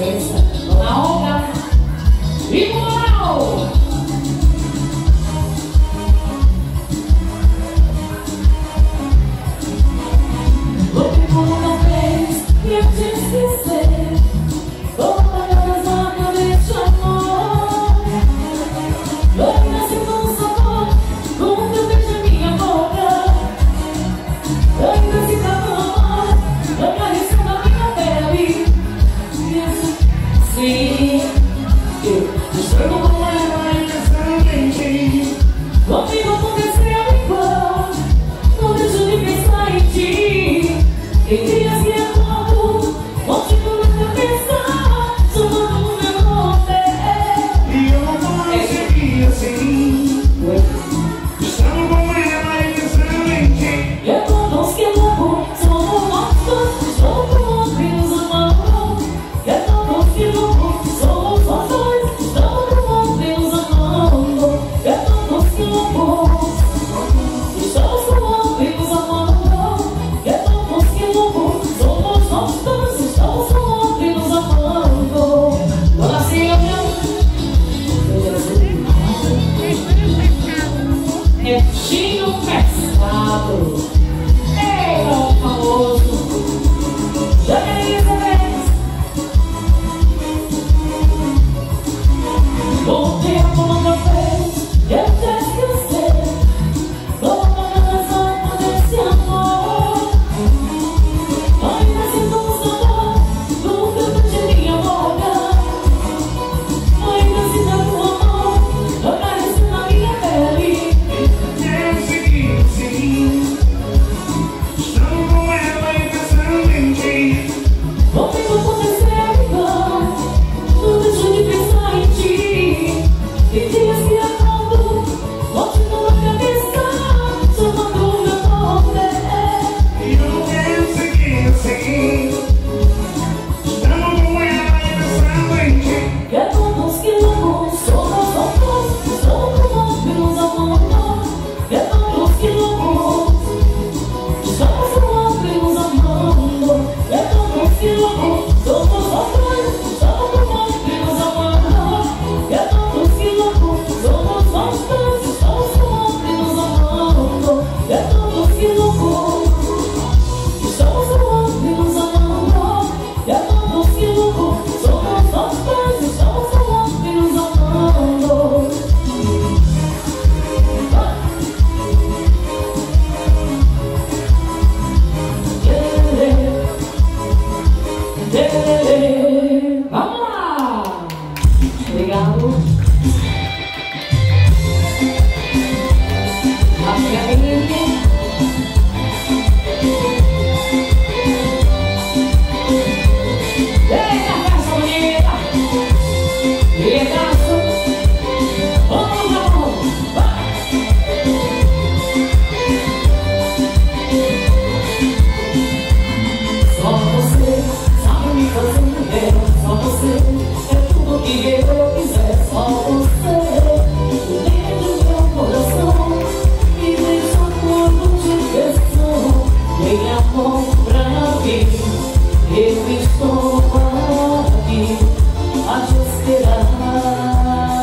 Dona Olga e Moral. O que o mundo não fez e eu te esquecer. Vou pagar as marcas de amor. Eu nasci com sabor, com teu beijo em minha boca. Eu ainda se dava amor, acariciando a minha pele. Sim, eu estou com ela intensamente. Comigo aconteceu igual, não deixo de pensar em ti. Tem dias que eu conto, contigo na cabeça, somando o meu nome. E eu não posso seguir assim. Estamos com ela intensamente. Eu conto que louco, somos mortos, estou com ombros na mão. Eu conto que louco, somos nós dois, estamos com ombros na mão. Eu conto que louco, estamos com ombros na mão. Eu conto que louco, somos nós dois, estamos com ombros na mão. Dona Silvia, é Tino Pescado. Ei, o famoso Elizabeth. O tempo não fez eu te esquecer. Vou pagar as marcas desse amor. Ainda sinto um sabor do teu beijo em minha boca. Ainda sinto um amor acariciando a minha pele. Quero seguir assim. Estamos com ela intensamente. Comigo aconteceu igual, não deixo de pensar em ti. Tem dias que eu conto, contigo na cabeça, somando o meu nome. E eu não quero seguir assim. Estamos com ela intensamente. Que é todos que loucos, somos loucos, estou com ombros na mão. Que é todos que loucos, estamos com ombros na mão. Que é todos que loucos, somos loucos, estamos com ombros na mão. Que é todos que loucos, somos loucos, estamos com ombros na mão. Que é todos que loucos, estamos com ombros na mão. Que é todos que loucos, somos loucos, estamos com ombros na mão. Vamos lá! Obrigado. Rapidamente. Eita, festa bonita! Eitaço! Vamos lá, vamos! Vai! Só você sabe me fazer bem. Só você é tudo que eu quiser. Só você dentro do meu coração me deixa todo de questão. Vem amor pra mim, eu estou aqui a te esperar.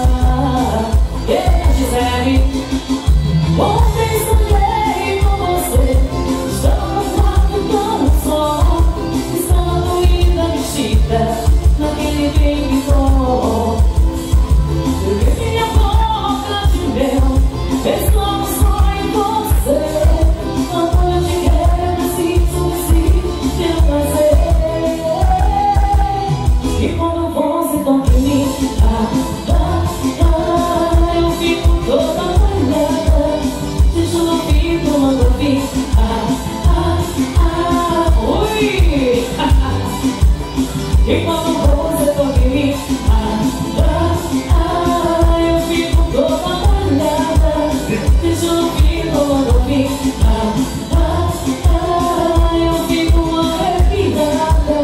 Gisele, ontem sonhei com você. Estamos lá no plano só, estando linda vestida naquele baby doll. Eu vi minha boca de mel, pensando só em você. A noite quer, preciso ter prazer. E quando você toca em mim, eu fico toda molhada. Deixa no ouvido, manda ouvir. Ui! E quando você toca em mim, eu fico toda molhada. Deixa no ouvido, manda ouvir. Eu fico arrepiada.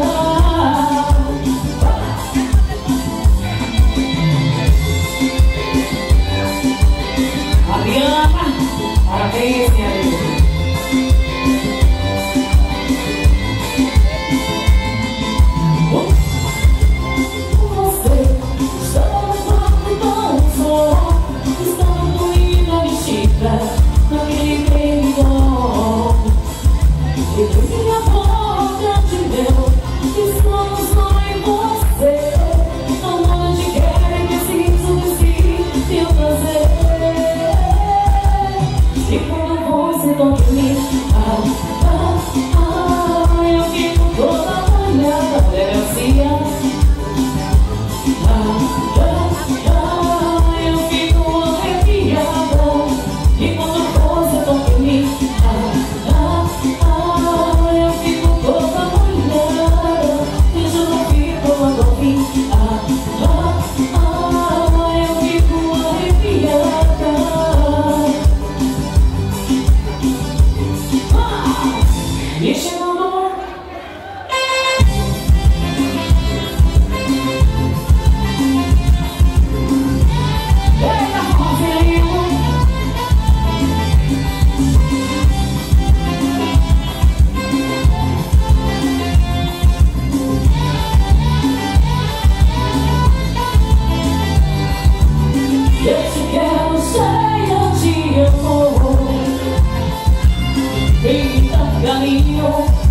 Adriana, parabéns, minha amiga.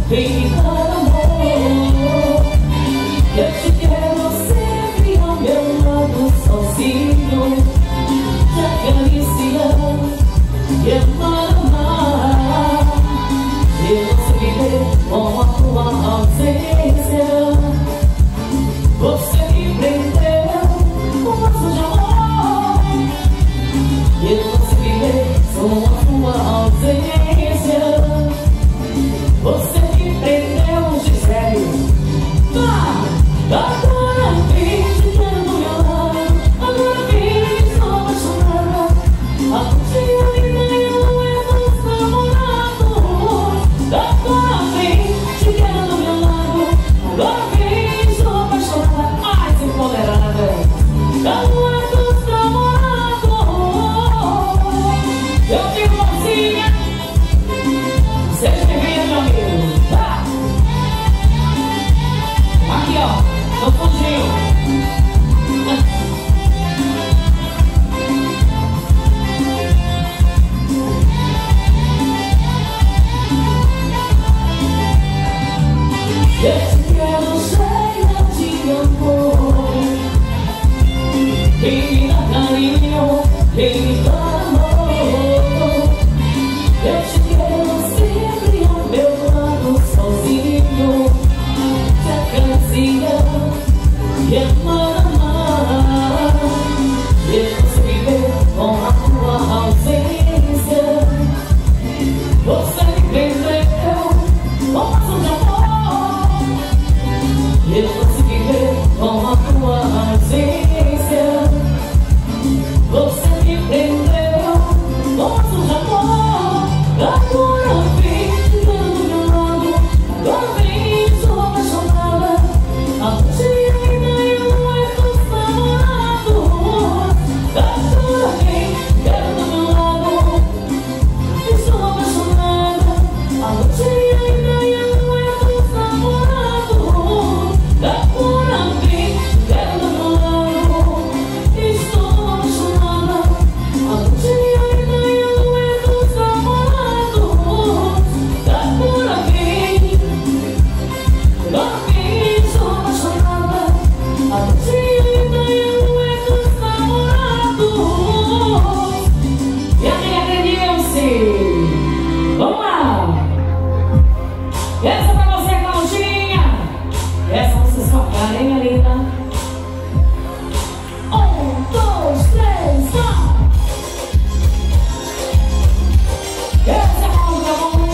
vem me dar amor. Eu te quero sempre ao meu lado, sozinho, te acariciar e amar. Eu não sei viver com a tua ausência. Você me prendeu com laços de amor. Eu não sei viver com a tua ausência. Você me prendeu, Gisele. Agora vem, te quero do meu lado. Agora vem, estou apaixonada. A curtinha linda e não é dos namorados. Agora vem, te quero do meu lado. Agora vem, estou apaixonada. Ai, se empoderada. Não é dos namorados. Eu digo mocinha, seja bem-vinda, meu amigo. Aqui, ó, no fundinho. Eu te quero cheia de amor. Vem me dar carinho, vem me dar amor. Eu te quero sempre ao meu lado, sozinho, te acariciar e amar. Eu não sei viver com a tua ausência. Você me prendeu com laços de amor. Eu não sei viver com a tua ausência. Você me prendeu com laços de amor. Agora vem, quero do meu lado. Agora vem, estou apaixonada. A curtinha ainda não é dos namorados. Agora vem, quero do meu lado. Estou apaixonada. A curtinha ainda não é dos namorados. Agora vem, quero do meu lado. Estou apaixonada. A curtinha ainda não é dos namorados. Agora vem, estou apaixonada. A curtinha ainda não é dos namorados. E aí, Adrenilce, vamos lá. Essa pra você, Claudinha. Essa você só cara, hein, linda? 1, 2, 3, vai. Essa é a mão, tá bom?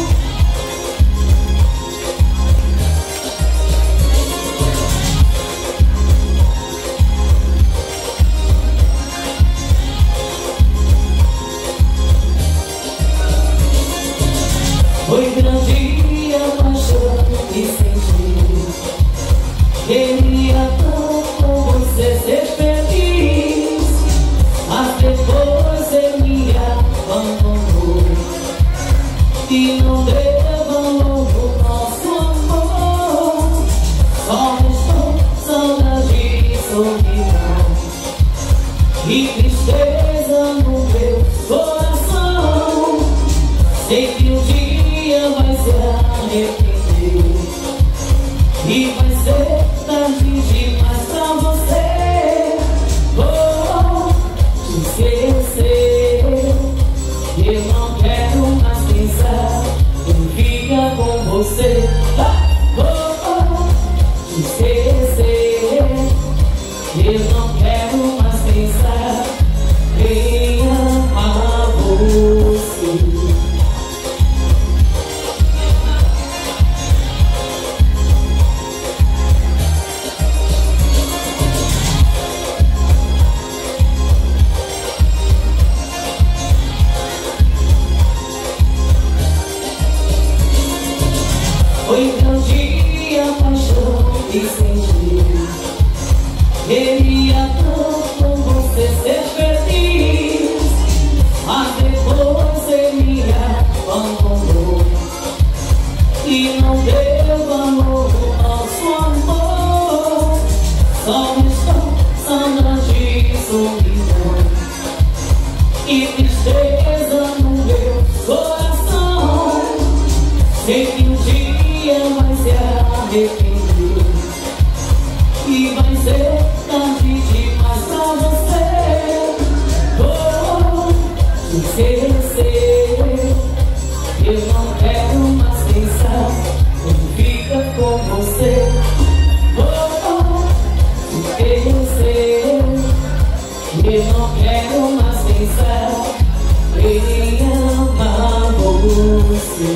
Foi grande a paixão que senti. Queria tanto você ser feliz, mas depois você me abandonou e não deu valor pro nosso amor. Só restou saudade e solidão e tristeza no meu coração. Sei que um dia vai se arrepender e vai ser tarde demais pra você. Vou te esquecer. Eu não quero mais pensar em ficar com você. Vou te esquecer. Eu não quero mais pensar em amar você. Foi grande a paixão que senti. Queria tanto você ser feliz, mas depois você me abandonou e não deu valor ao nosso amor. Só restou saudade e solidão e tristeza no meu coração. Sei que um dia que vai ser tarde demais pra você. Vou te esquecer, eu não quero mais pensar em ficar com você. Vou te esquecer, eu não quero mais pensar em amar você.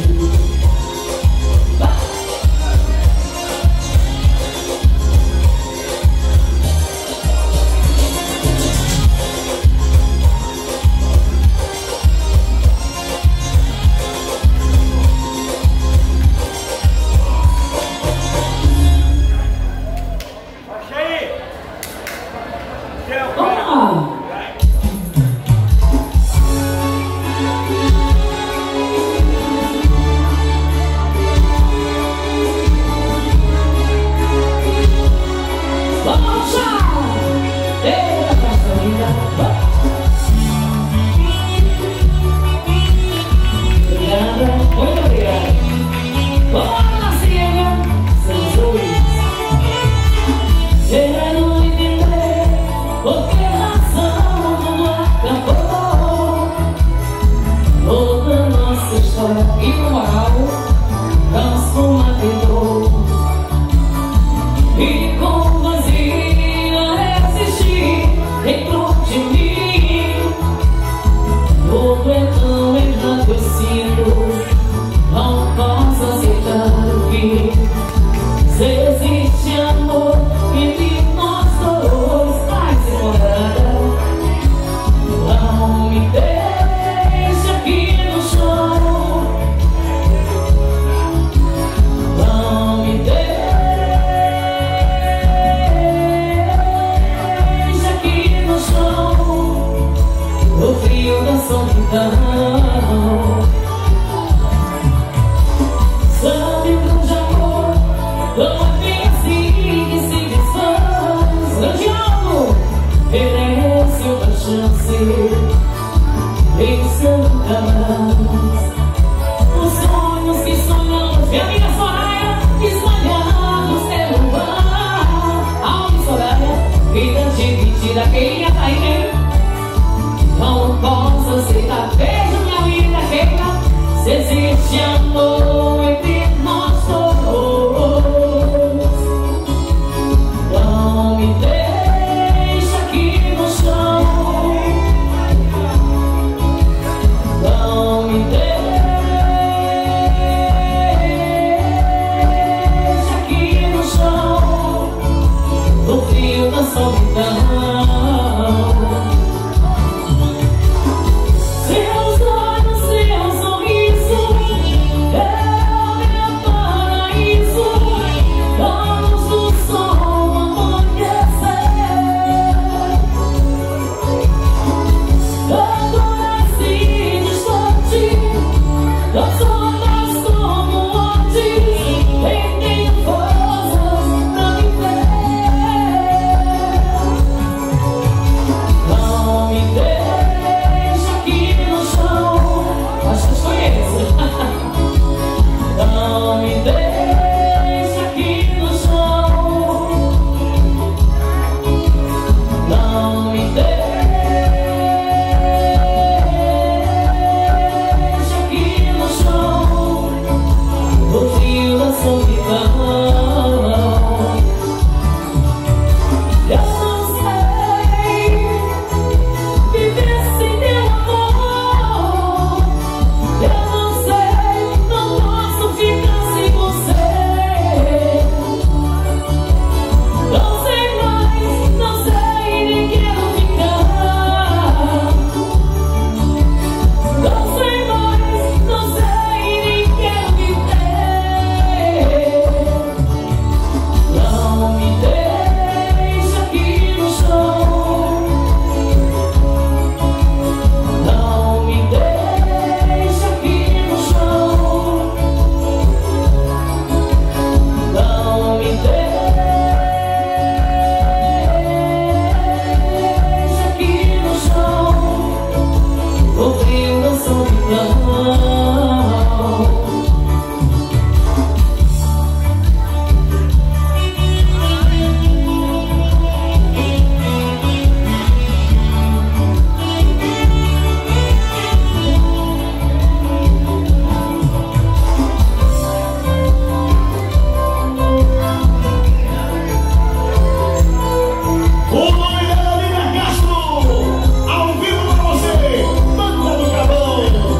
O nome dela, Lívia Castro, ao vivo pra você, Banda do Cabão.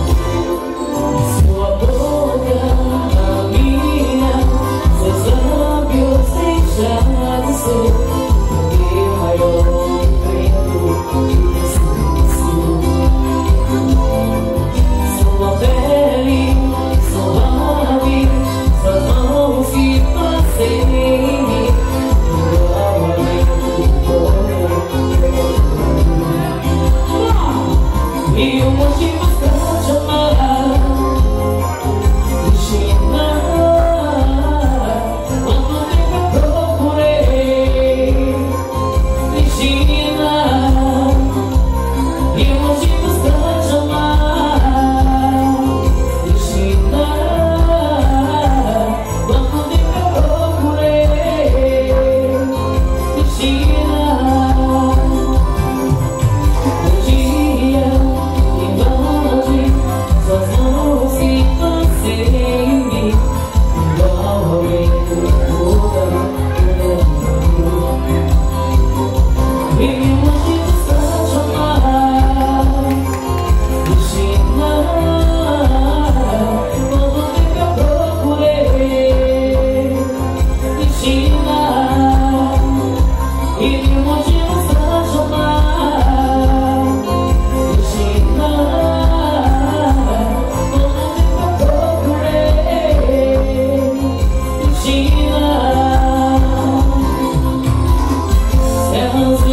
Sua boca, a minha, seus lábios deixaram de ser meu maior medo de silêncio. Sua pele suave, suas mãos que passei igual a vento e o motivo pra te amar, Cristina. Quanto tempo eu procurei, Cristina, e o motivo pra te amar, Cristina. Quanto tempo eu procurei, Cristina. Um dia invade suas mãos e passei em mim igual ao vento toda e mil motivos pra te amar, Cristina. Quanto tempo eu procurei, Cristina, e mil motivos pra te amar, Cristina. Quanto tempo eu procurei, Cristina. Serras